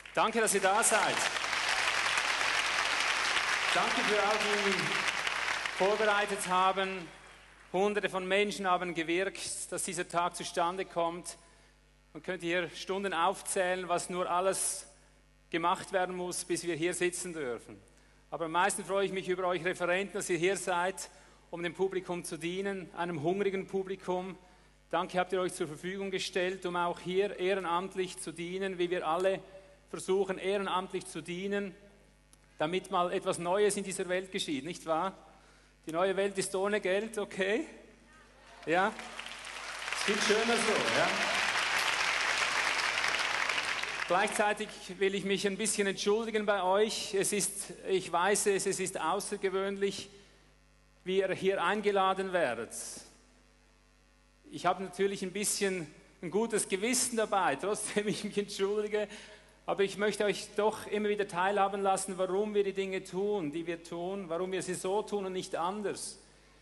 Danke, dass ihr da seid. Danke für all die, die vorbereitet haben. Hunderte von Menschen haben gewirkt, dass dieser Tag zustande kommt. Man könnte hier Stunden aufzählen, was nur alles gemacht werden muss, bis wir hier sitzen dürfen. Aber am meisten freue ich mich über euch Referenten, dass ihr hier seid, um dem Publikum zu dienen, einem hungrigen Publikum. Danke, habt ihr euch zur Verfügung gestellt, um auch hier ehrenamtlich zu dienen, wie wir alle versuchen, ehrenamtlich zu dienen, damit mal etwas Neues in dieser Welt geschieht, nicht wahr? Die neue Welt ist ohne Geld, okay? Ja? Ist viel schöner so, ja? Gleichzeitig will ich mich ein bisschen entschuldigen bei euch. Ich weiß es ist außergewöhnlich, wie ihr hier eingeladen werdet. Ich habe natürlich ein bisschen ein gutes Gewissen dabei, trotzdem ich mich entschuldige. Aber ich möchte euch doch immer wieder teilhaben lassen, warum wir die Dinge tun, die wir tun, warum wir sie so tun und nicht anders.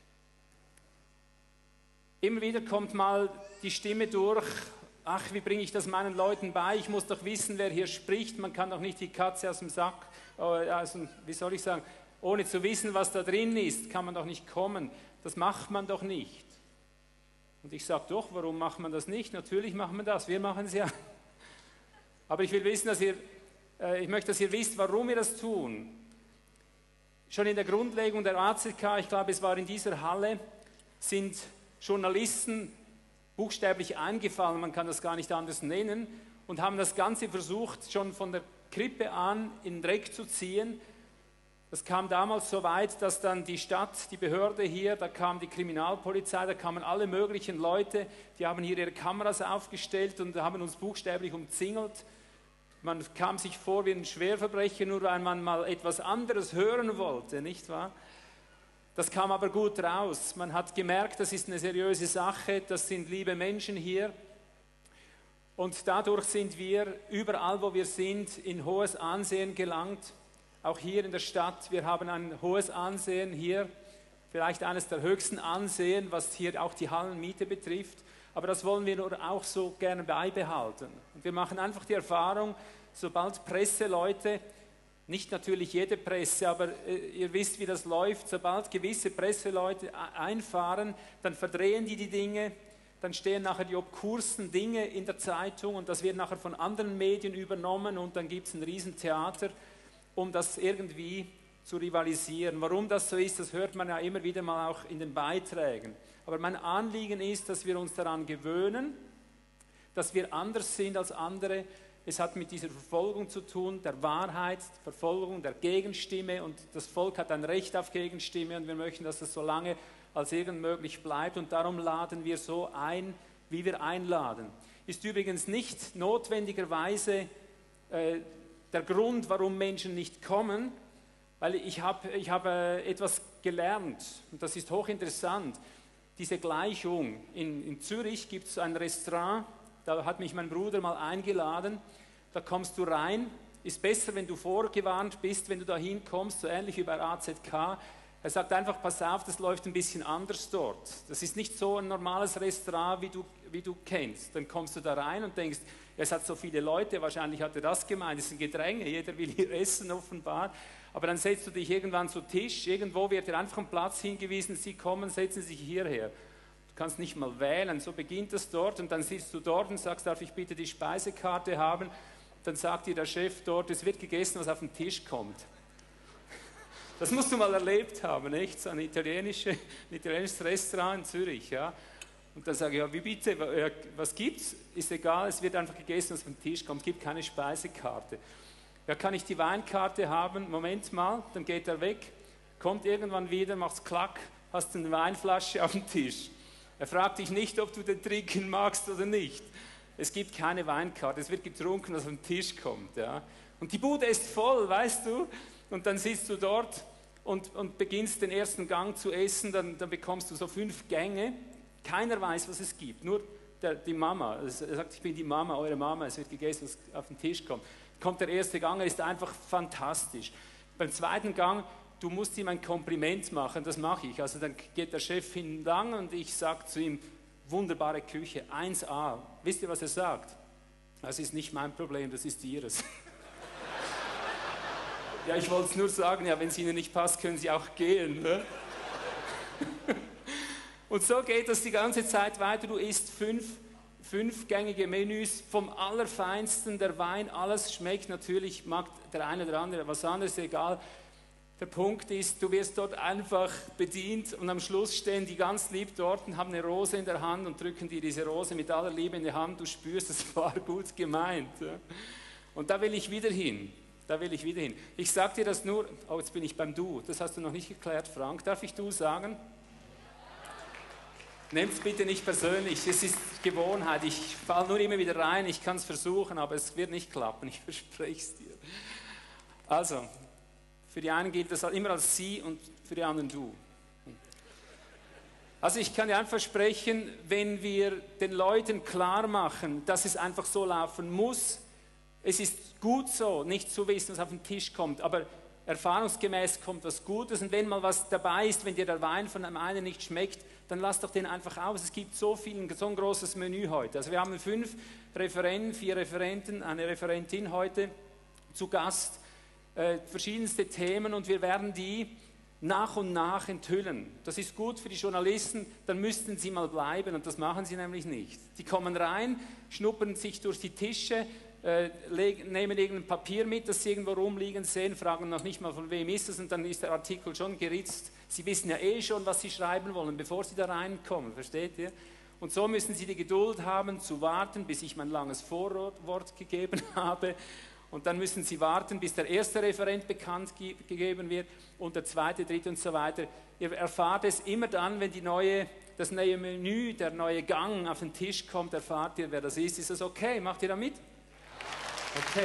Immer wieder kommt mal die Stimme durch, ach, wie bringe ich das meinen Leuten bei? Ich muss doch wissen, wer hier spricht. Man kann doch nicht die Katze aus dem Sack, wie soll ich sagen, ohne zu wissen, was da drin ist, kann man doch nicht kommen. Das macht man doch nicht. Und ich sage doch, warum macht man das nicht? Natürlich machen wir das, wir machen es ja. Aber ich will wissen, ich möchte, dass ihr wisst, warum wir das tun. Schon in der Grundlegung der AZK, ich glaube, es war in dieser Halle, sind Journalisten buchstäblich eingefallen, man kann das gar nicht anders nennen, und haben das Ganze versucht, schon von der Krippe an in den Dreck zu ziehen. Das kam damals so weit, dass dann die Stadt, die Behörde hier, da kam die Kriminalpolizei, da kamen alle möglichen Leute, die haben hier ihre Kameras aufgestellt und haben uns buchstäblich umzingelt. Man kam sich vor wie ein Schwerverbrecher, nur weil man mal etwas anderes hören wollte, nicht wahr? Das kam aber gut raus. Man hat gemerkt, das ist eine seriöse Sache, das sind liebe Menschen hier. Und dadurch sind wir überall, wo wir sind, in hohes Ansehen gelangt. Auch hier in der Stadt, wir haben ein hohes Ansehen hier, vielleicht eines der höchsten Ansehen, was hier auch die Hallenmiete betrifft. Aber das wollen wir nur auch so gerne beibehalten. Und wir machen einfach die Erfahrung, sobald Presseleute, nicht natürlich jede Presse, aber ihr wisst, wie das läuft, sobald gewisse Presseleute einfahren, dann verdrehen die Dinge, dann stehen nachher die obkursten Dinge in der Zeitung und das wird nachher von anderen Medien übernommen und dann gibt es ein Riesentheater, um das irgendwie zu rivalisieren. Warum das so ist, das hört man ja immer wieder mal auch in den Beiträgen. Aber mein Anliegen ist, dass wir uns daran gewöhnen, dass wir anders sind als andere. Es hat mit dieser Verfolgung zu tun, der Wahrheit, Verfolgung der Gegenstimme, und das Volk hat ein Recht auf Gegenstimme und wir möchten, dass das so lange als irgend möglich bleibt, und darum laden wir so ein, wie wir einladen. Ist übrigens nicht notwendigerweise der Grund, warum Menschen nicht kommen, weil ich habe etwas gelernt und das ist hochinteressant. Diese Gleichung, in Zürich gibt es ein Restaurant, da hat mich mein Bruder mal eingeladen, da kommst du rein, ist besser, wenn du vorgewarnt bist, wenn du da hinkommst, so ähnlich wie bei AZK. Er sagt einfach, pass auf, das läuft ein bisschen anders dort. Das ist nicht so ein normales Restaurant, wie du kennst. Dann kommst du da rein und denkst, es hat so viele Leute, wahrscheinlich hat er das gemeint, es sind Gedränge, jeder will hier essen offenbar. Aber dann setzt du dich irgendwann zu Tisch, irgendwo wird dir einfach ein Platz hingewiesen, Sie kommen, setzen sich hierher. Du kannst nicht mal wählen, so beginnt es dort und dann sitzt du dort und sagst, darf ich bitte die Speisekarte haben? Dann sagt dir der Chef dort, es wird gegessen, was auf den Tisch kommt. Das musst du mal erlebt haben, echt? So ein italienisches Restaurant in Zürich, ja. Und dann sage ich, ja, wie bitte, was gibt's? Ist egal, es wird einfach gegessen, was auf den Tisch kommt, es gibt keine Speisekarte. Ja, kann ich die Weinkarte haben? Moment mal, dann geht er weg, kommt irgendwann wieder, macht's klack, hast eine Weinflasche auf dem Tisch. Er fragt dich nicht, ob du den trinken magst oder nicht. Es gibt keine Weinkarte, es wird getrunken, was auf den Tisch kommt, ja. Und die Bude ist voll, weißt du? Und dann sitzt du dort und beginnst den ersten Gang zu essen, dann bekommst du so 5 Gänge. Keiner weiß, was es gibt, nur die Mama. Er sagt, ich bin die Mama, eure Mama, es wird gegessen, was auf den Tisch kommt. Kommt der erste Gang, er ist einfach fantastisch. Beim zweiten Gang, du musst ihm ein Kompliment machen, das mache ich. Also dann geht der Chef hinlang und ich sage zu ihm, wunderbare Küche, 1A. Wisst ihr, was er sagt? Das ist nicht mein Problem, das ist ihres. Ja, ich wollte es nur sagen, ja, wenn es Ihnen nicht passt, können Sie auch gehen. Ne? Und so geht das die ganze Zeit weiter. Du isst fünfgängige Menüs vom Allerfeinsten, der Wein, alles schmeckt. Natürlich mag der eine oder andere was anderes, egal. Der Punkt ist, du wirst dort einfach bedient und am Schluss stehen die ganz lieb dort und haben eine Rose in der Hand und drücken dir diese Rose mit aller Liebe in die Hand. Du spürst, es war gut gemeint. Ja? Und da will ich wieder hin. Da will ich wieder hin. Ich sage dir das nur, oh, jetzt bin ich beim Du, das hast du noch nicht geklärt, Frank. Darf ich Du sagen? Nehmt es bitte nicht persönlich, es ist Gewohnheit. Ich falle nur immer wieder rein, ich kann es versuchen, aber es wird nicht klappen, ich verspreche es dir. Also, für die einen gilt das immer als Sie und für die anderen Du. Also ich kann dir einfach versprechen, wenn wir den Leuten klar machen, dass es einfach so laufen muss, es ist gut so, nicht zu wissen, was auf den Tisch kommt, aber erfahrungsgemäß kommt was Gutes und wenn mal was dabei ist, wenn dir der Wein von einem einen nicht schmeckt, dann lass doch den einfach aus. Es gibt so ein großes Menü heute. Also wir haben 5 Referenten, 4 Referenten, eine Referentin heute zu Gast, verschiedenste Themen und wir werden die nach und nach enthüllen. Das ist gut für die Journalisten, dann müssten sie mal bleiben und das machen sie nämlich nicht. Die kommen rein, schnuppern sich durch die Tische, nehmen irgendein Papier mit, das sie irgendwo rumliegen sehen, fragen noch nicht mal, von wem ist es und dann ist der Artikel schon geritzt. Sie wissen ja eh schon, was sie schreiben wollen, bevor sie da reinkommen, versteht ihr? Und so müssen sie die Geduld haben, zu warten, bis ich mein langes Vorwort gegeben habe. Und dann müssen sie warten, bis der erste Referent bekannt gegeben wird und der zweite, dritte und so weiter. Ihr erfahrt es immer dann, wenn das neue Menü, der neue Gang auf den Tisch kommt, erfahrt ihr, wer das ist. Ist das okay? Macht ihr da mit? Okay.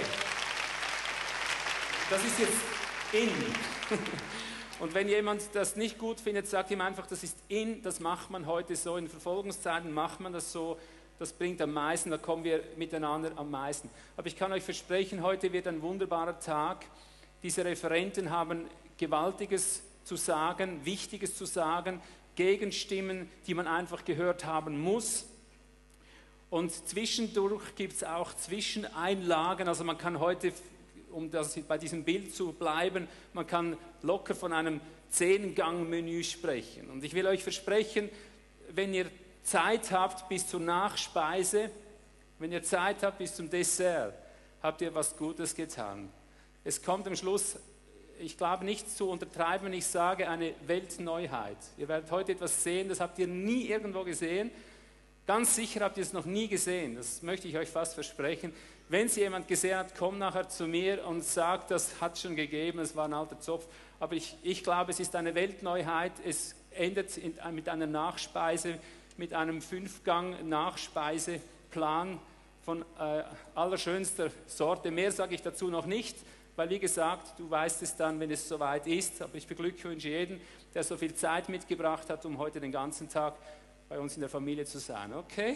Das ist jetzt in. Und wenn jemand das nicht gut findet, sagt ihm einfach, das ist in, das macht man heute so. In Verfolgungszeiten macht man das so. Das bringt am meisten, da kommen wir miteinander am meisten. Aber ich kann euch versprechen, heute wird ein wunderbarer Tag. Diese Referenten haben Gewaltiges zu sagen, Wichtiges zu sagen, Gegenstimmen, die man einfach gehört haben muss. Und zwischendurch gibt es auch Zwischeneinlagen, also man kann heute, um bei diesem Bild zu bleiben, man kann locker von einem 10-Gang-Menü sprechen. Und ich will euch versprechen, wenn ihr Zeit habt bis zur Nachspeise, wenn ihr Zeit habt bis zum Dessert, habt ihr was Gutes getan. Es kommt am Schluss, ich glaube nicht zu untertreiben, wenn ich sage, eine Weltneuheit. Ihr werdet heute etwas sehen, das habt ihr nie irgendwo gesehen. Ganz sicher habt ihr es noch nie gesehen, das möchte ich euch fast versprechen. Wenn es jemand gesehen hat, kommt nachher zu mir und sagt, das hat es schon gegeben, es war ein alter Zopf. Aber ich glaube, es ist eine Weltneuheit, es endet mit einer Nachspeise, mit einem 5-Gang-Nachspeiseplan von allerschönster Sorte. Mehr sage ich dazu noch nicht, weil wie gesagt, du weißt es dann, wenn es soweit ist. Aber ich beglückwünsche jeden, der so viel Zeit mitgebracht hat, um heute den ganzen Tag bei uns in der Familie zu sein. Okay?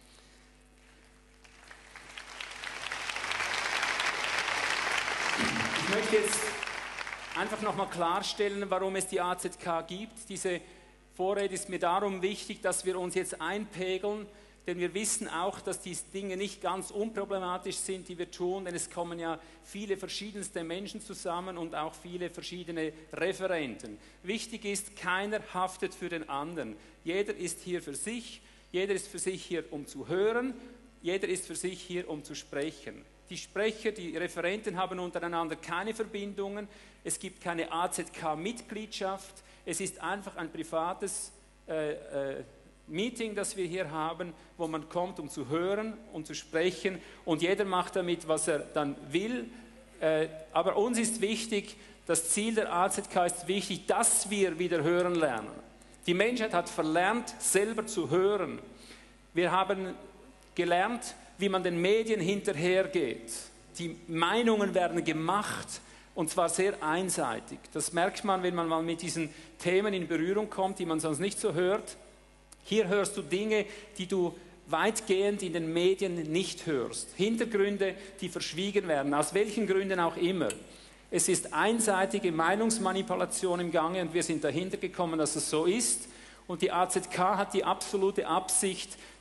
Ich möchte jetzt einfach nochmal klarstellen, warum es die AZK gibt. Diese Vorrede ist mir darum wichtig, dass wir uns jetzt einpegeln, denn wir wissen auch, dass diese Dinge nicht ganz unproblematisch sind, die wir tun, denn es kommen ja viele verschiedenste Menschen zusammen und auch viele verschiedene Referenten. Wichtig ist, keiner haftet für den anderen. Jeder ist hier für sich, jeder ist für sich hier, um zu hören, jeder ist für sich hier, um zu sprechen. Die Sprecher, die Referenten haben untereinander keine Verbindungen, es gibt keine AZK-Mitgliedschaft, es ist einfach ein privates Meeting, das wir hier haben, wo man kommt, um zu hören, um zu sprechen und jeder macht damit, was er dann will. Aber uns ist wichtig, das Ziel der AZK ist wichtig, dass wir wieder hören lernen. Die Menschheit hat verlernt, selber zu hören. Wir haben gelernt, wie man den Medien hinterhergeht. Die Meinungen werden gemacht und zwar sehr einseitig. Das merkt man, wenn man mal mit diesen Themen in Berührung kommt, die man sonst nicht so hört. Hier hörst du Dinge, die du weitgehend in den Medien nicht hörst. Hintergründe, die verschwiegen werden, aus welchen Gründen auch immer. Es ist einseitige Meinungsmanipulation im Gange und wir sind dahinter gekommen, dass es so ist. Und die AZK hat die absolute Absicht,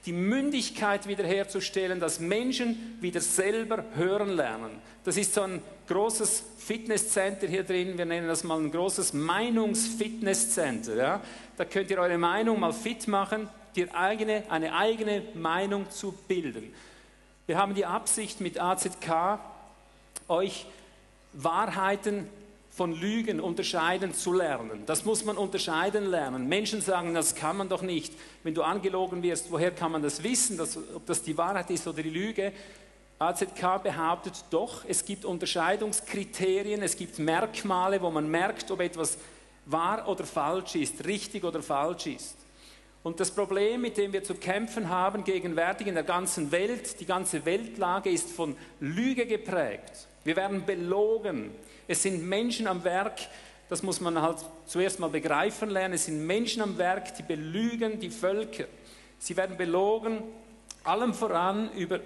die Mündigkeit wiederherzustellen, dass Menschen wieder selber hören lernen. Das ist so ein großes Fitnesscenter hier drin, wir nennen das mal ein großes Meinungsfitnesscenter. Ja? Da könnt ihr eure Meinung mal fit machen, eine eigene Meinung zu bilden. Wir haben die Absicht mit AZK, euch Wahrheiten von Lügen unterscheiden zu lernen. Das muss man unterscheiden lernen. Menschen sagen, das kann man doch nicht. Wenn du angelogen wirst, woher kann man das wissen, ob das die Wahrheit ist oder die Lüge? AZK behauptet doch, es gibt Unterscheidungskriterien, es gibt Merkmale, wo man merkt, ob etwas wahr oder falsch ist, richtig oder falsch ist. Und das Problem, mit dem wir zu kämpfen haben, gegenwärtig in der ganzen Welt, die ganze Weltlage ist von Lüge geprägt. Wir werden belogen. Es sind Menschen am Werk, das muss man halt zuerst mal begreifen lernen, es sind Menschen am Werk, die belügen die Völker. Sie werden belogen, allem voran über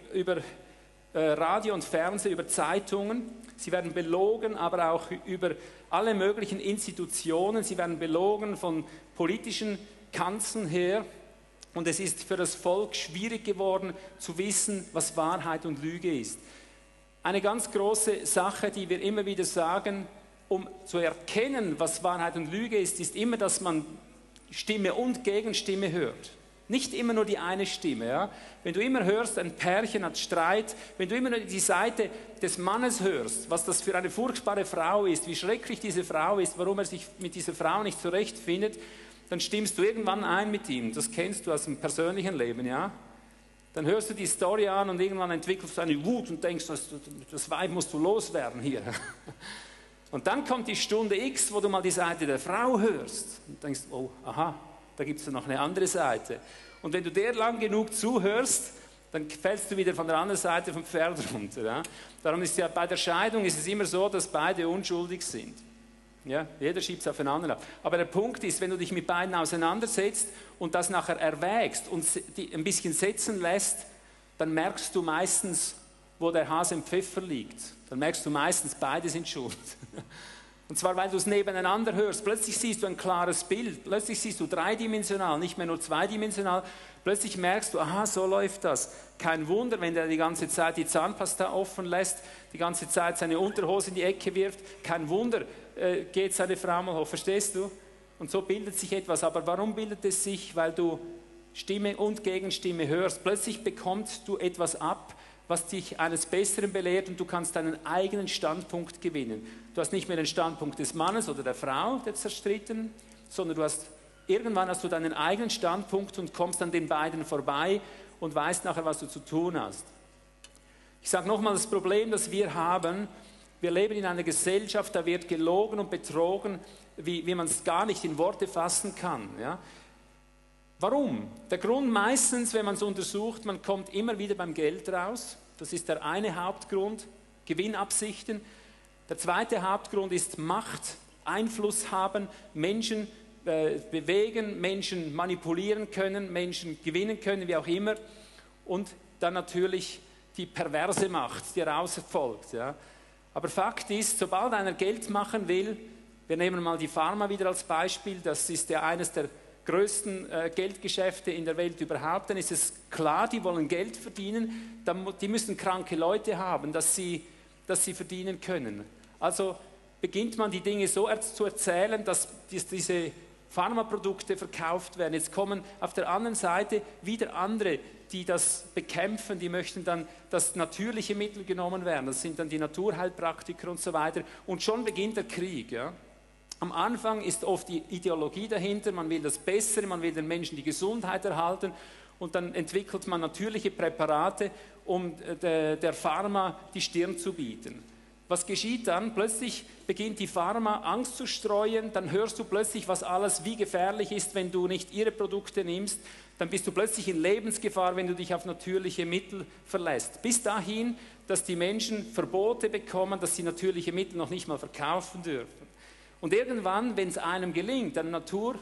Radio und Fernsehen, über Zeitungen. Sie werden belogen, aber auch über alle möglichen Institutionen. Sie werden belogen von politischen Kanzeln her. Und es ist für das Volk schwierig geworden, zu wissen, was Wahrheit und Lüge ist. Eine ganz große Sache, die wir immer wieder sagen, um zu erkennen, was Wahrheit und Lüge ist, ist immer, dass man Stimme und Gegenstimme hört. Nicht immer nur die eine Stimme. Ja? Wenn du immer hörst, ein Pärchen hat Streit, wenn du immer nur die Seite des Mannes hörst, was das für eine furchtbare Frau ist, wie schrecklich diese Frau ist, warum er sich mit dieser Frau nicht zurechtfindet, dann stimmst du irgendwann ein mit ihm. Das kennst du aus dem persönlichen Leben, ja? Dann hörst du die Story an und irgendwann entwickelst du eine Wut und denkst, das Weib musst du loswerden hier. Und dann kommt die Stunde X, wo du mal die Seite der Frau hörst und denkst, oh, aha, da gibt es ja noch eine andere Seite. Und wenn du der lang genug zuhörst, dann fällst du wieder von der anderen Seite vom Pferd runter. Ja? Darum ist ja bei der Scheidung ist es immer so, dass beide unschuldig sind. Ja, jeder schiebt es auf den anderen ab. Aber der Punkt ist, wenn du dich mit beiden auseinandersetzt und das nachher erwägst und ein bisschen setzen lässt, dann merkst du meistens, wo der Hase im Pfeffer liegt. Dann merkst du meistens, beide sind schuld. Und zwar, weil du es nebeneinander hörst. Plötzlich siehst du ein klares Bild. Plötzlich siehst du dreidimensional, nicht mehr nur zweidimensional. Plötzlich merkst du, aha, so läuft das. Kein Wunder, wenn der die ganze Zeit die Zahnpasta offen lässt, die ganze Zeit seine Unterhose in die Ecke wirft. Kein Wunder, geht seine Frau mal hoch. Verstehst du? Und so bildet sich etwas. Aber warum bildet es sich? Weil du Stimme und Gegenstimme hörst. Plötzlich bekommst du etwas ab, was dich eines Besseren belehrt und du kannst deinen eigenen Standpunkt gewinnen. Du hast nicht mehr den Standpunkt des Mannes oder der Frau, der zerstritten, sondern irgendwann hast du deinen eigenen Standpunkt und kommst an den beiden vorbei und weißt nachher, was du zu tun hast. Ich sage nochmal, das Problem, das wir haben, wir leben in einer Gesellschaft, da wird gelogen und betrogen, wie man es gar nicht in Worte fassen kann. Ja? Warum? Der Grund meistens, wenn man es untersucht, man kommt immer wieder beim Geld raus. Das ist der eine Hauptgrund, Gewinnabsichten. Der zweite Hauptgrund ist Macht, Einfluss haben, Menschen bewegen, Menschen manipulieren können, Menschen gewinnen können, wie auch immer. Und dann natürlich die perverse Macht, die daraus folgt. Ja. Aber Fakt ist, sobald einer Geld machen will, wir nehmen mal die Pharma wieder als Beispiel, das ist ja eines der größten Geldgeschäfte in der Welt überhaupt, dann ist es klar, die wollen Geld verdienen, die müssen kranke Leute haben, dass sie verdienen können. Also beginnt man die Dinge so zu erzählen, dass diese Pharmaprodukte verkauft werden. Jetzt kommen auf der anderen Seite wieder andere, die das bekämpfen, die möchten dann, dass natürliche Mittel genommen werden. Das sind dann die Naturheilpraktiker und so weiter. Und schon beginnt der Krieg. Ja? Am Anfang ist oft die Ideologie dahinter, man will das Bessere, man will den Menschen die Gesundheit erhalten und dann entwickelt man natürliche Präparate, um der Pharma die Stirn zu bieten. Was geschieht dann? Plötzlich beginnt die Pharma Angst zu streuen, dann hörst du plötzlich, was alles wie gefährlich ist, wenn du nicht ihre Produkte nimmst, dann bist du plötzlich in Lebensgefahr, wenn du dich auf natürliche Mittel verlässt. Bis dahin, dass die Menschen Verbote bekommen, dass sie natürliche Mittel noch nicht mal verkaufen dürfen. Und irgendwann, wenn es einem gelingt, einem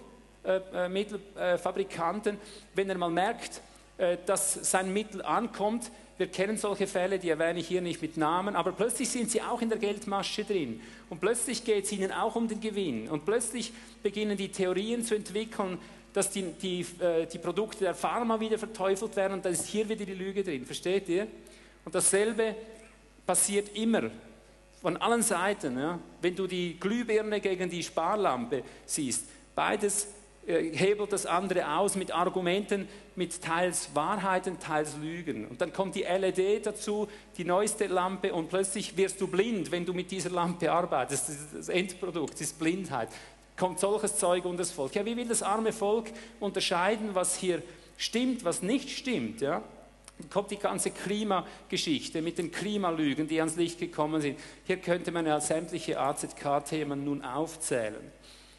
Naturmittelfabrikanten, wenn er mal merkt, dass sein Mittel ankommt, wir kennen solche Fälle, die erwähne ich hier nicht mit Namen, aber plötzlich sind sie auch in der Geldmasche drin und plötzlich geht es ihnen auch um den Gewinn und plötzlich beginnen die Theorien zu entwickeln, dass die Produkte der Pharma wieder verteufelt werden und da ist hier wieder die Lüge drin, versteht ihr? Und dasselbe passiert immer, von allen Seiten. Ja? Wenn du die Glühbirne gegen die Sparlampe siehst, beides hebelt das andere aus mit Argumenten, mit teils Wahrheiten, teils Lügen. Und dann kommt die LED dazu, die neueste Lampe, und plötzlich wirst du blind, wenn du mit dieser Lampe arbeitest. Das Endprodukt ist Blindheit. Kommt solches Zeug unter das Volk. Ja, wie will das arme Volk unterscheiden, was hier stimmt, was nicht stimmt? Ja? Dann kommt die ganze Klimageschichte mit den Klimalügen, die ans Licht gekommen sind. Hier könnte man ja sämtliche AZK-Themen nun aufzählen.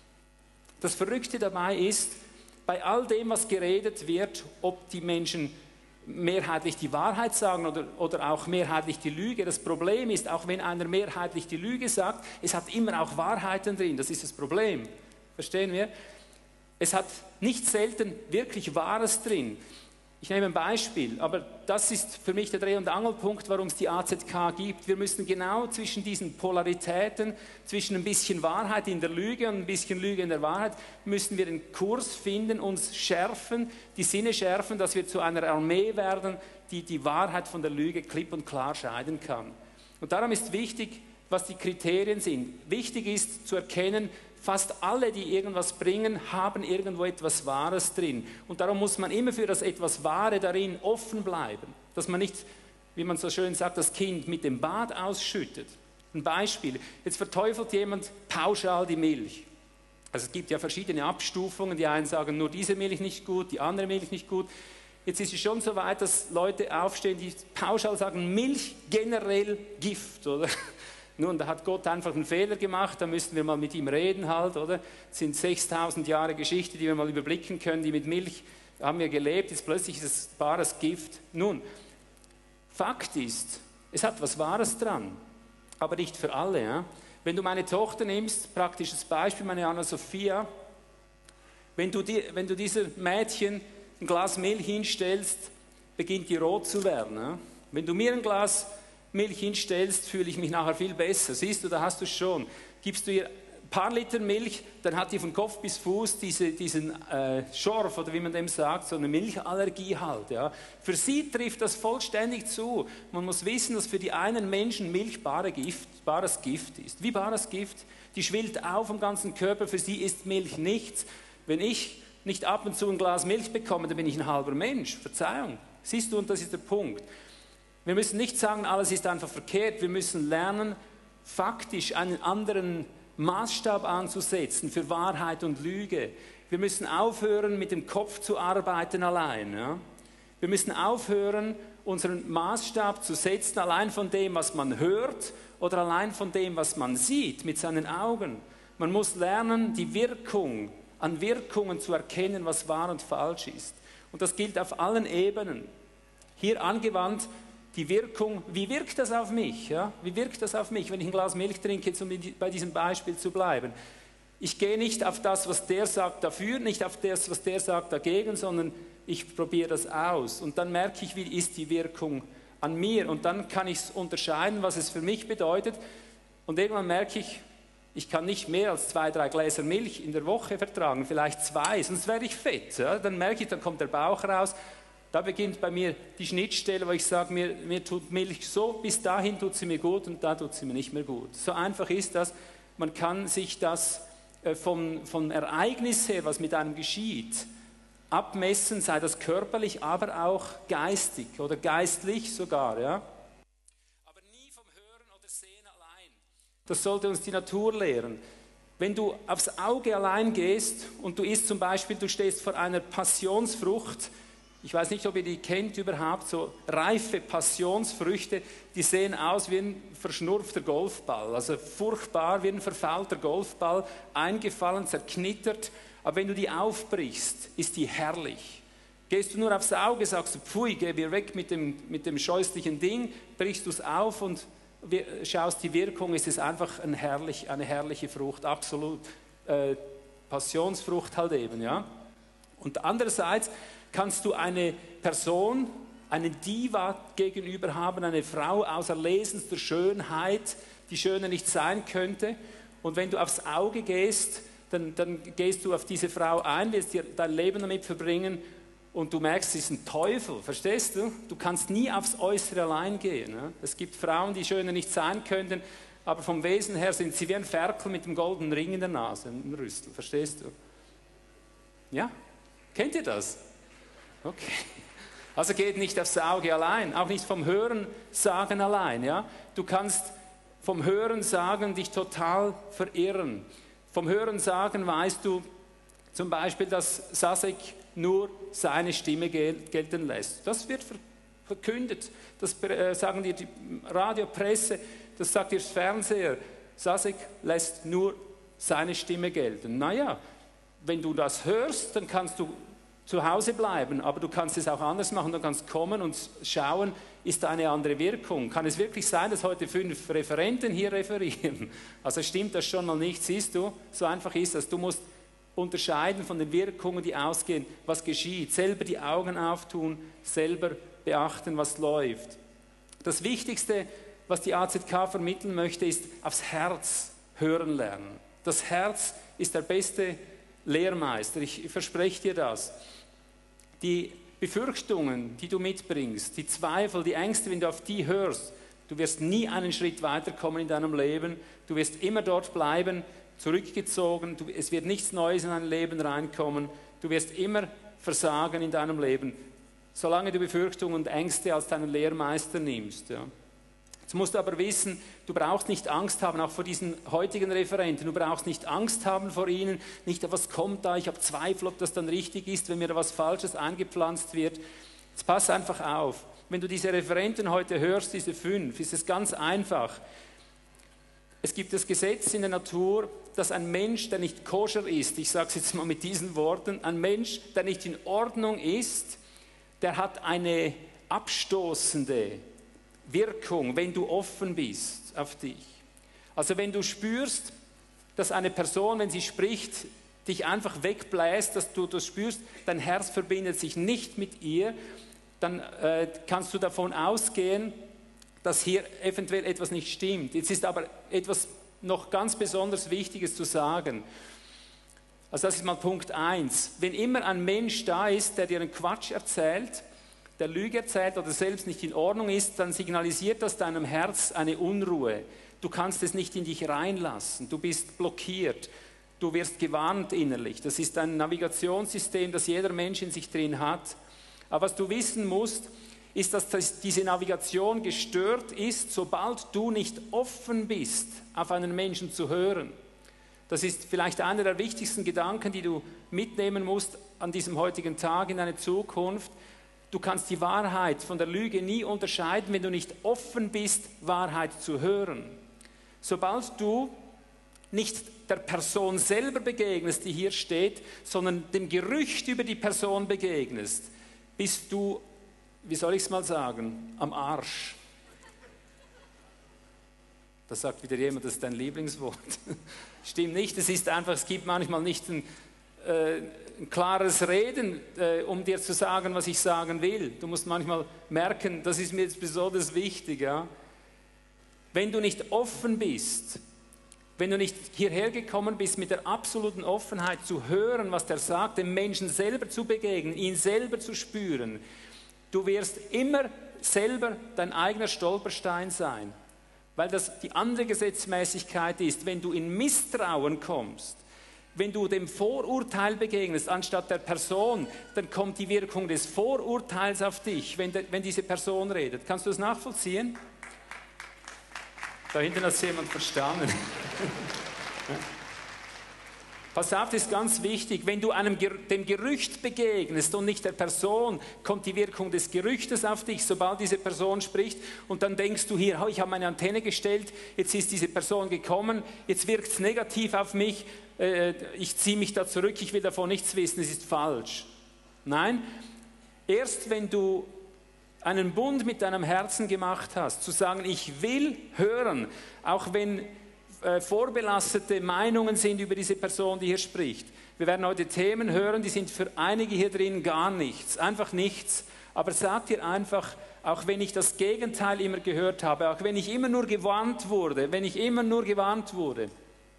Das Verrückte dabei ist, bei all dem, was geredet wird, ob die Menschen mehrheitlich die Wahrheit sagen oder auch mehrheitlich die Lüge. Das Problem ist, auch wenn einer mehrheitlich die Lüge sagt, es hat immer auch Wahrheiten drin. Das ist das Problem. Verstehen wir? Es hat nicht selten wirklich Wahres drin. Ich nehme ein Beispiel, aber das ist für mich der Dreh- und Angelpunkt, warum es die AZK gibt. Wir müssen genau zwischen diesen Polaritäten, zwischen ein bisschen Wahrheit in der Lüge und ein bisschen Lüge in der Wahrheit, müssen wir den Kurs finden, uns schärfen, die Sinne schärfen, dass wir zu einer Armee werden, die die Wahrheit von der Lüge klipp und klar scheiden kann. Und darum ist wichtig, was die Kriterien sind. Wichtig ist zu erkennen, fast alle, die irgendwas bringen, haben irgendwo etwas Wahres drin. Und darum muss man immer für das etwas Wahre darin offen bleiben. Dass man nicht, wie man so schön sagt, das Kind mit dem Bad ausschüttet. Ein Beispiel, jetzt verteufelt jemand pauschal die Milch. Also es gibt ja verschiedene Abstufungen, die einen sagen, nur diese Milch nicht gut, die andere Milch nicht gut. Jetzt ist es schon so weit, dass Leute aufstehen, die pauschal sagen, Milch generell Gift, oder? Nun, da hat Gott einfach einen Fehler gemacht, da müssten wir mal mit ihm reden halt, oder? Es sind 6000 Jahre Geschichte, die wir mal überblicken können, die mit Milch haben wir gelebt, jetzt plötzlich ist es bares Gift. Nun, Fakt ist, es hat was Wahres dran, aber nicht für alle. Ja? Wenn du meine Tochter nimmst, praktisches Beispiel, meine Anna-Sophia, wenn du dieser Mädchen ein Glas Milch hinstellst, beginnt die rot zu werden. Ja? Wenn du mir ein Glas Milch hinstellst, fühle ich mich nachher viel besser. Siehst du, da hast du es schon. Gibst du ihr ein paar Liter Milch, dann hat die von Kopf bis Fuß diesen Schorf, oder wie man dem sagt, so eine Milchallergie halt. Ja. Für sie trifft das vollständig zu. Man muss wissen, dass für die einen Menschen Milch bares Gift ist. Wie bares Gift? Die schwillt auf am ganzen Körper, für sie ist Milch nichts. Wenn ich nicht ab und zu ein Glas Milch bekomme, dann bin ich ein halber Mensch. Verzeihung. Siehst du, und das ist der Punkt. Wir müssen nicht sagen, alles ist einfach verkehrt. Wir müssen lernen, faktisch einen anderen Maßstab anzusetzen für Wahrheit und Lüge. Wir müssen aufhören, mit dem Kopf zu arbeiten allein. Ja? Wir müssen aufhören, unseren Maßstab zu setzen, allein von dem, was man hört oder allein von dem, was man sieht mit seinen Augen. Man muss lernen, die Wirkung an Wirkungen zu erkennen, was wahr und falsch ist. Und das gilt auf allen Ebenen. Hier angewandt, die Wirkung, wie wirkt das auf mich? Ja? Wie wirkt das auf mich, wenn ich ein Glas Milch trinke, um bei diesem Beispiel zu bleiben? Ich gehe nicht auf das, was der sagt, dafür, nicht auf das, was der sagt, dagegen, sondern ich probiere das aus. Und dann merke ich, wie ist die Wirkung an mir. Und dann kann ich unterscheiden, was es für mich bedeutet. Und irgendwann merke ich, ich kann nicht mehr als 2, 3 Gläser Milch in der Woche vertragen, vielleicht 2, sonst werde ich fett. Ja? Dann merke ich, dann kommt der Bauch raus. Da beginnt bei mir die Schnittstelle, wo ich sage, mir tut Milch so, bis dahin tut sie mir gut und da tut sie mir nicht mehr gut. So einfach ist das. Man kann sich das vom Ereignis her, was mit einem geschieht, abmessen, sei das körperlich, aber auch geistig oder geistlich sogar. Ja? Aber nie vom Hören oder Sehen allein. Das sollte uns die Natur lehren. Wenn du aufs Auge allein gehst und du isst zum Beispiel, du stehst vor einer Passionsfrucht, ich weiß nicht, ob ihr die kennt überhaupt, so reife Passionsfrüchte, die sehen aus wie ein verschnurfter Golfball, also furchtbar wie ein verfaulter Golfball, eingefallen, zerknittert, aber wenn du die aufbrichst, ist die herrlich. Gehst du nur aufs Auge, sagst du, pfui, geh wir weg mit dem scheußlichen Ding, brichst du es auf und schaust die Wirkung, ist es einfach eine herrliche Frucht, absolut Passionsfrucht halt eben, ja. Und andererseits kannst du eine Person, eine Diva gegenüber haben, eine Frau auserlesenster Schönheit, die schöner nicht sein könnte. Und wenn du aufs Auge gehst, dann gehst du auf diese Frau ein, willst dir dein Leben damit verbringen und du merkst, sie ist ein Teufel, verstehst du? Du kannst nie aufs Äußere allein gehen. Ne? Es gibt Frauen, die schöner nicht sein könnten, aber vom Wesen her sind sie wie ein Ferkel mit dem goldenen Ring in der Nase, im Rüstel, verstehst du? Ja? Kennt ihr das? Okay. Also geht nicht aufs Auge allein, auch nicht vom Hören sagen allein. Ja? Du kannst vom Hören sagen dich total verirren. Vom Hören sagen weißt du zum Beispiel, dass Sasek nur seine Stimme gelten lässt. Das wird verkündet, das sagen dir die Radiopresse, das sagt dir das Fernseher. Sasek lässt nur seine Stimme gelten. Naja, wenn du das hörst, dann kannst du zu Hause bleiben, aber du kannst es auch anders machen, du kannst kommen und schauen, ist da eine andere Wirkung. Kann es wirklich sein, dass heute 5 Referenten hier referieren? Also stimmt das schon mal nicht, siehst du? So einfach ist das. Du musst unterscheiden von den Wirkungen, die ausgehen, was geschieht. Selber die Augen auftun, selber beachten, was läuft. Das Wichtigste, was die AZK vermitteln möchte, ist aufs Herz hören lernen. Das Herz ist der beste Lehrmeister, ich verspreche dir das. Die Befürchtungen, die du mitbringst, die Zweifel, die Ängste, wenn du auf die hörst, du wirst nie einen Schritt weiterkommen in deinem Leben, du wirst immer dort bleiben, zurückgezogen, es wird nichts Neues in dein Leben reinkommen, du wirst immer versagen in deinem Leben, solange du Befürchtungen und Ängste als deinen Lehrmeister nimmst. Ja. Jetzt musst du aber wissen, du brauchst nicht Angst haben, auch vor diesen heutigen Referenten, du brauchst nicht Angst haben vor ihnen, nicht, was kommt da, ich habe Zweifel, ob das dann richtig ist, wenn mir da was Falsches eingepflanzt wird. Jetzt pass einfach auf, wenn du diese Referenten heute hörst, diese 5, ist es ganz einfach. Es gibt das Gesetz in der Natur, dass ein Mensch, der nicht koscher ist, ich sage es jetzt mal mit diesen Worten, ein Mensch, der nicht in Ordnung ist, der hat eine abstoßende Wirkung, wenn du offen bist auf dich. Also wenn du spürst, dass eine Person, wenn sie spricht, dich einfach wegbläst, dass du das spürst, dein Herz verbindet sich nicht mit ihr, dann kannst du davon ausgehen, dass hier eventuell etwas nicht stimmt. Jetzt ist aber etwas noch ganz besonders Wichtiges zu sagen. Also das ist mal Punkt 1. Wenn immer ein Mensch da ist, der dir einen Quatsch erzählt, der Lüge erzählt oder selbst nicht in Ordnung ist, dann signalisiert das deinem Herz eine Unruhe. Du kannst es nicht in dich reinlassen, du bist blockiert, du wirst gewarnt innerlich. Das ist ein Navigationssystem, das jeder Mensch in sich drin hat. Aber was du wissen musst, ist, dass diese Navigation gestört ist, sobald du nicht offen bist, auf einen Menschen zu hören. Das ist vielleicht einer der wichtigsten Gedanken, die du mitnehmen musst an diesem heutigen Tag in deine Zukunft. Du kannst die Wahrheit von der Lüge nie unterscheiden, wenn du nicht offen bist, Wahrheit zu hören. Sobald du nicht der Person selber begegnest, die hier steht, sondern dem Gerücht über die Person begegnest, bist du, wie soll ich es mal sagen, am Arsch. Das sagt wieder jemand, das ist dein Lieblingswort. Stimmt nicht, es gibt manchmal nicht ein klares Reden, um dir zu sagen, was ich sagen will. Du musst manchmal merken, das ist mir jetzt besonders wichtig. Ja? Wenn du nicht offen bist, wenn du nicht hierher gekommen bist mit der absoluten Offenheit zu hören, was der sagt, dem Menschen selber zu begegnen, ihn selber zu spüren, du wirst immer selber dein eigener Stolperstein sein, weil das die andere Gesetzmäßigkeit ist. Wenn du in Misstrauen kommst, wenn du dem Vorurteil begegnest, anstatt der Person, dann kommt die Wirkung des Vorurteils auf dich, wenn diese Person redet. Kannst du das nachvollziehen? Da hinten hat es jemand verstanden. Pass auf, das ist ganz wichtig. Wenn du dem Gerücht begegnest und nicht der Person, kommt die Wirkung des Gerüchtes auf dich, sobald diese Person spricht. Und dann denkst du hier, ich habe meine Antenne gestellt, jetzt ist diese Person gekommen, jetzt wirkt es negativ auf mich, ich ziehe mich da zurück, ich will davon nichts wissen, es ist falsch. Nein, erst wenn du einen Bund mit deinem Herzen gemacht hast, zu sagen, ich will hören, auch wenn vorbelastete Meinungen sind über diese Person, die hier spricht. Wir werden heute Themen hören, die sind für einige hier drin gar nichts, einfach nichts. Aber sag dir einfach, auch wenn ich das Gegenteil immer gehört habe, auch wenn ich immer nur gewarnt wurde,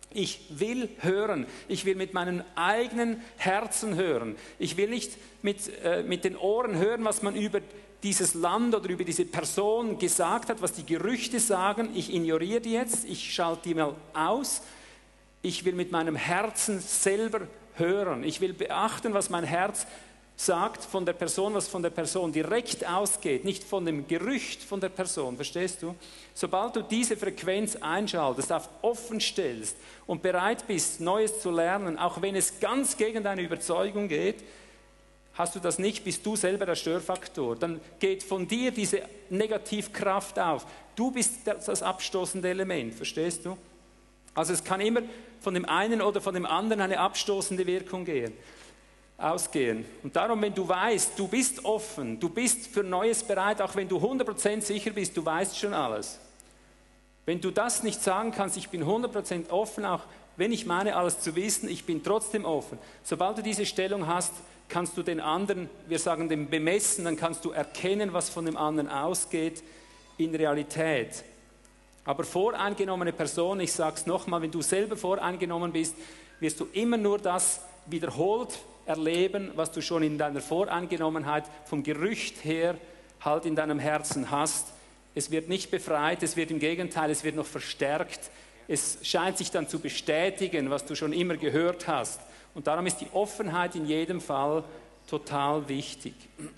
Ich will hören. Ich will mit meinem eigenen Herzen hören. Ich will nicht mit den Ohren hören, was man über dieses Land oder über diese Person gesagt hat, was die Gerüchte sagen. Ich ignoriere die jetzt, ich schalte die mal aus. Ich will mit meinem Herzen selber hören. Ich will beachten, was mein Herz sagt von der Person, was von der Person direkt ausgeht, nicht von dem Gerücht von der Person, verstehst du? Sobald du diese Frequenz einschaltest, auf offen stellst und bereit bist, Neues zu lernen, auch wenn es ganz gegen deine Überzeugung geht, hast du das nicht, bist du selber der Störfaktor. Dann geht von dir diese Negativkraft auf. Du bist das abstoßende Element, verstehst du? Also es kann immer von dem einen oder von dem anderen eine abstoßende Wirkung ausgehen. Und darum, wenn du weißt, du bist offen, du bist für Neues bereit, auch wenn du 100% sicher bist, du weißt schon alles. Wenn du das nicht sagen kannst, ich bin 100% offen, auch wenn ich meine, alles zu wissen, ich bin trotzdem offen. Sobald du diese Stellung hast, kannst du den anderen, wir sagen dem bemessen, dann kannst du erkennen, was von dem anderen ausgeht in Realität. Aber voreingenommene Person, ich sage es nochmal, wenn du selber voreingenommen bist, wirst du immer nur das wiederholt erleben, was du schon in deiner Voreingenommenheit vom Gerücht her halt in deinem Herzen hast. Es wird nicht befreit, es wird im Gegenteil, es wird noch verstärkt. Es scheint sich dann zu bestätigen, was du schon immer gehört hast. Und darum ist die Offenheit in jedem Fall total wichtig.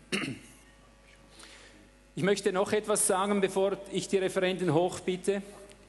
Ich möchte noch etwas sagen, bevor ich die Referentin hochbitte.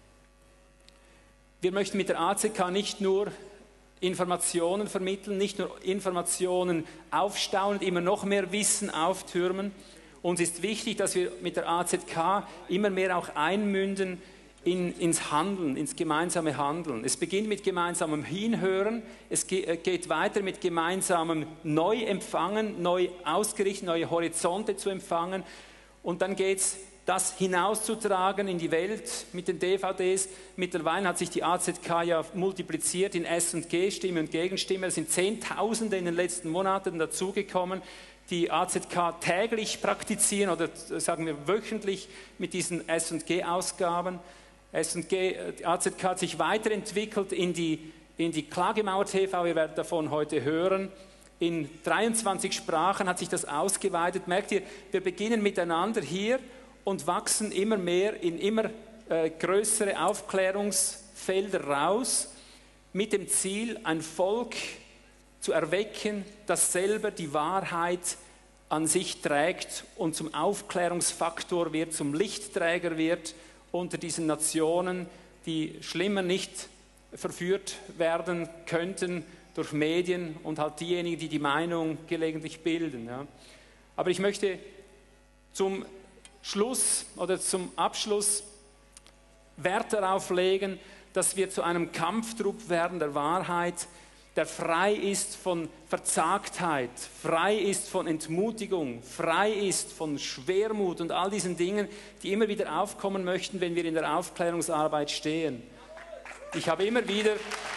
Wir möchten mit der ACK nicht nur Informationen vermitteln, nicht nur Informationen aufstauen und immer noch mehr Wissen auftürmen. Uns ist wichtig, dass wir mit der AZK immer mehr auch einmünden ins Handeln, ins gemeinsame Handeln. Es beginnt mit gemeinsamem Hinhören, es geht weiter mit gemeinsamem Neuempfangen, neu ausgerichtet, neue Horizonte zu empfangen. Und dann geht es, das hinauszutragen in die Welt mit den DVDs. Mittlerweile hat sich die AZK ja multipliziert in S&G, Stimme und Gegenstimme. Es sind Zehntausende in den letzten Monaten dazugekommen, die AZK täglich praktizieren oder sagen wir wöchentlich mit diesen S&G-Ausgaben. Die AZK hat sich weiterentwickelt in die Klagemauer TV, ihr werdet davon heute hören. In 23 Sprachen hat sich das ausgeweitet. Merkt ihr, wir beginnen miteinander hier und wachsen immer mehr in immer größere Aufklärungsfelder raus, mit dem Ziel, ein Volk zu erwecken, das selber die Wahrheit an sich trägt und zum Aufklärungsfaktor wird, zum Lichtträger wird unter diesen Nationen, die schlimmer nicht verführt werden könnten durch Medien und halt diejenigen, die die Meinung gelegentlich bilden. Ja. Aber ich möchte zum Schluss oder zum Abschluss Wert darauf legen, dass wir zu einem Kampftrupp werden der Wahrheit, der frei ist von Verzagtheit, frei ist von Entmutigung, frei ist von Schwermut und all diesen Dingen, die immer wieder aufkommen möchten, wenn wir in der Aufklärungsarbeit stehen. Ich habe immer wieder,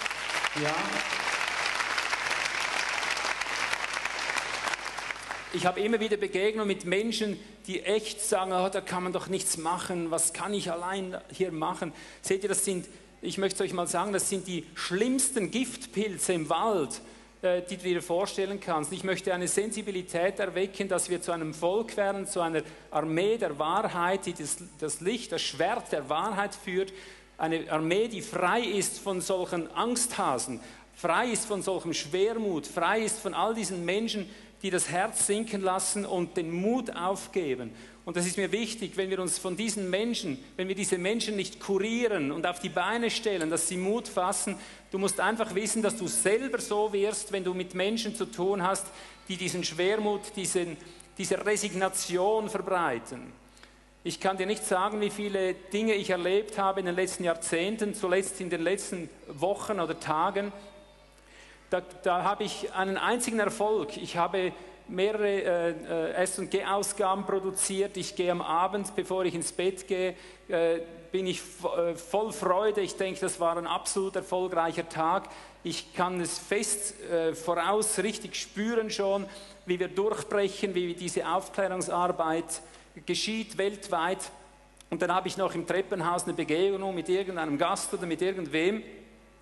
Begegnungen mit Menschen, die echt sagen, oh, da kann man doch nichts machen, was kann ich allein hier machen? Seht ihr, ich möchte es euch mal sagen, das sind die schlimmsten Giftpilze im Wald, die du dir vorstellen kannst. Ich möchte eine Sensibilität erwecken, dass wir zu einem Volk werden, zu einer Armee der Wahrheit, die das Licht, das Schwert der Wahrheit führt. Eine Armee, die frei ist von solchen Angsthasen, frei ist von solchem Schwermut, frei ist von all diesen Menschen, die das Herz sinken lassen und den Mut aufgeben. Und das ist mir wichtig, wenn wir uns von diesen Menschen, wenn wir diese Menschen nicht kurieren und auf die Beine stellen, dass sie Mut fassen, du musst einfach wissen, dass du selber so wirst, wenn du mit Menschen zu tun hast, die diesen Schwermut, diese Resignation verbreiten. Ich kann dir nicht sagen, wie viele Dinge ich erlebt habe in den letzten Jahrzehnten, zuletzt in den letzten Wochen oder Tagen. Da habe ich einen einzigen Erfolg. Ich habe mehrere S&G-Ausgaben produziert. Ich gehe am Abend, bevor ich ins Bett gehe, bin ich voll Freude. Ich denke, das war ein absolut erfolgreicher Tag. Ich kann es fest voraus richtig spüren schon, wie wir durchbrechen, wie diese Aufklärungsarbeit geschieht weltweit. Und dann habe ich noch im Treppenhaus eine Begegnung mit irgendeinem Gast oder mit irgendwem.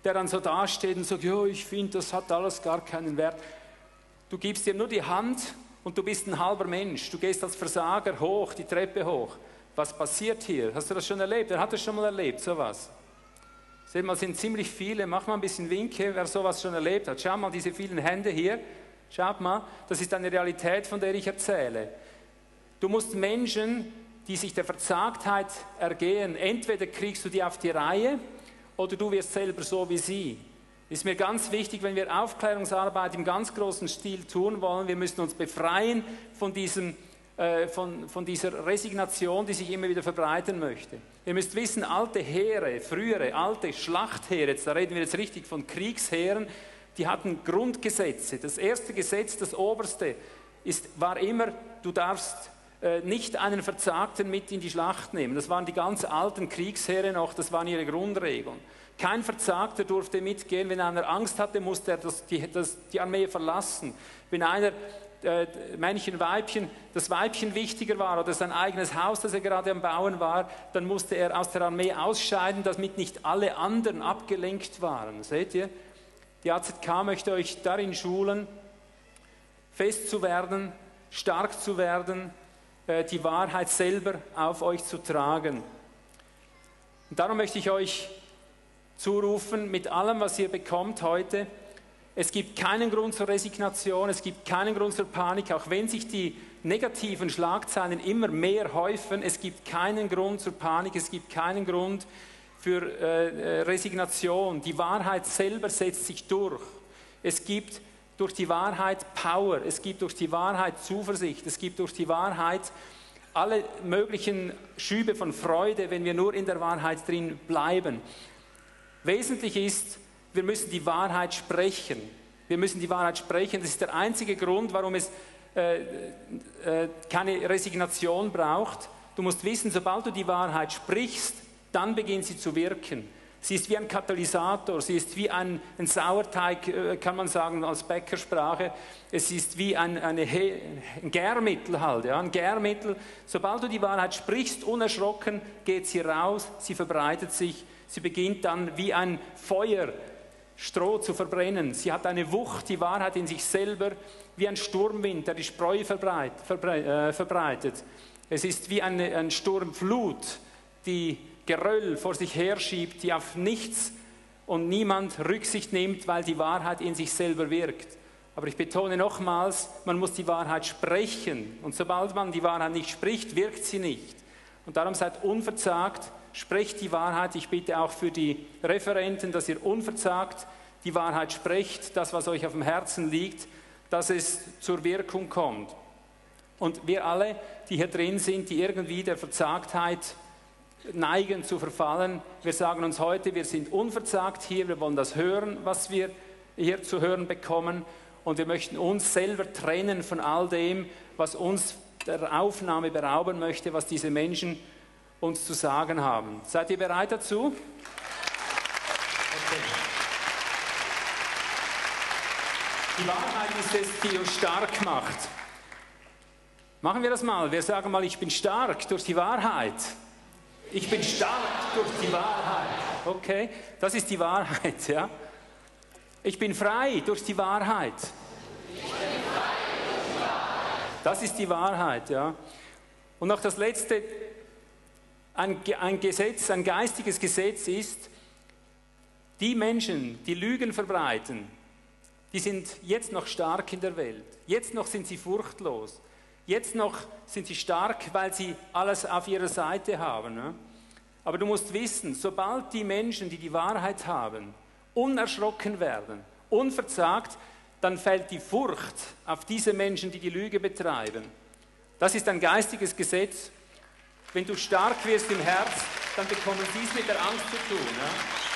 der dann so dasteht und sagt, ja, ich finde, das hat alles gar keinen Wert. Du gibst dir nur die Hand und du bist ein halber Mensch. Du gehst als Versager hoch, die Treppe hoch. Was passiert hier? Hast du das schon erlebt? Wer hat das schon mal erlebt, sowas? Seht mal, es sind ziemlich viele. Mach mal ein bisschen Winke, wer sowas schon erlebt hat. Schau mal, diese vielen Hände hier. Schaut mal, das ist eine Realität, von der ich erzähle. Du musst Menschen, die sich der Verzagtheit ergehen, entweder kriegst du die auf die Reihe oder du wirst selber so wie sie. Ist mir ganz wichtig, wenn wir Aufklärungsarbeit im ganz großen Stil tun wollen, wir müssen uns befreien von dieser Resignation, die sich immer wieder verbreiten möchte. Ihr müsst wissen, alte Heere, frühere, alte Schlachtheere, da reden wir jetzt richtig von Kriegsheeren, die hatten Grundgesetze. Das erste Gesetz, das oberste, war immer, du darfst nicht einen Verzagten mit in die Schlacht nehmen. Das waren die ganz alten Kriegsheere noch, das waren ihre Grundregeln. Kein Verzagter durfte mitgehen. Wenn einer Angst hatte, musste er die Armee verlassen. Wenn einer Männchen, Weibchen, das Weibchen wichtiger war oder sein eigenes Haus, das er gerade am Bauen war, dann musste er aus der Armee ausscheiden, damit nicht alle anderen abgelenkt waren. Seht ihr? Die AZK möchte euch darin schulen, fest zu werden, stark zu werden, die Wahrheit selber auf euch zu tragen. Und darum möchte ich euch zurufen, mit allem, was ihr bekommt heute, es gibt keinen Grund zur Resignation, es gibt keinen Grund zur Panik, auch wenn sich die negativen Schlagzeilen immer mehr häufen, es gibt keinen Grund zur Panik, es gibt keinen Grund für Resignation. Die Wahrheit selber setzt sich durch. Es gibt durch die Wahrheit Power, es gibt durch die Wahrheit Zuversicht, es gibt durch die Wahrheit alle möglichen Schübe von Freude, wenn wir nur in der Wahrheit drin bleiben. Wesentlich ist, wir müssen die Wahrheit sprechen. Wir müssen die Wahrheit sprechen. Das ist der einzige Grund, warum es keine Resignation braucht. Du musst wissen, sobald du die Wahrheit sprichst, dann beginnt sie zu wirken. Sie ist wie ein Katalysator, sie ist wie ein Sauerteig, kann man sagen als Bäckersprache. Es ist wie ein Gärmittel halt, ja, ein Gärmittel. Sobald du die Wahrheit sprichst, unerschrocken, geht sie raus, sie verbreitet sich. Sie beginnt dann wie ein Feuer, Stroh zu verbrennen. Sie hat eine Wucht, die Wahrheit in sich selber, wie ein Sturmwind, der die Spreu verbreitet. Es ist wie eine Sturmflut, die Geröll vor sich herschiebt, die auf nichts und niemand Rücksicht nimmt, weil die Wahrheit in sich selber wirkt. Aber ich betone nochmals, man muss die Wahrheit sprechen. Und sobald man die Wahrheit nicht spricht, wirkt sie nicht. Und darum seid unverzagt, sprecht die Wahrheit. Ich bitte auch für die Referenten, dass ihr unverzagt die Wahrheit sprecht, das, was euch auf dem Herzen liegt, dass es zur Wirkung kommt. Und wir alle, die hier drin sind, die irgendwie der Verzagtheit neigen zu verfallen, wir sagen uns heute, wir sind unverzagt hier, wir wollen das hören, was wir hier zu hören bekommen, und wir möchten uns selber trennen von all dem, was uns der Aufnahme berauben möchte, was diese Menschen uns zu sagen haben. Seid ihr bereit dazu? Okay. Die Wahrheit ist es, die uns stark macht. Machen wir das mal. Wir sagen mal, ich bin stark durch die Wahrheit. Ich bin stark durch die Wahrheit. Okay, das ist die Wahrheit, ja. Ich bin frei durch die Wahrheit. Ich bin frei durch die Wahrheit. Das ist die Wahrheit, ja. Und noch das Letzte, ein Gesetz, ein geistiges Gesetz ist, die Menschen, die Lügen verbreiten, die sind jetzt noch stark in der Welt. Jetzt noch sind sie furchtlos. Jetzt noch sind sie stark, weil sie alles auf ihrer Seite haben. Ne? Aber du musst wissen, sobald die Menschen, die die Wahrheit haben, unerschrocken werden, unverzagt, dann fällt die Furcht auf diese Menschen, die die Lüge betreiben. Das ist ein geistiges Gesetz. Wenn du stark wirst im Herz, dann bekommen sie es mit der Angst zu tun. Ja?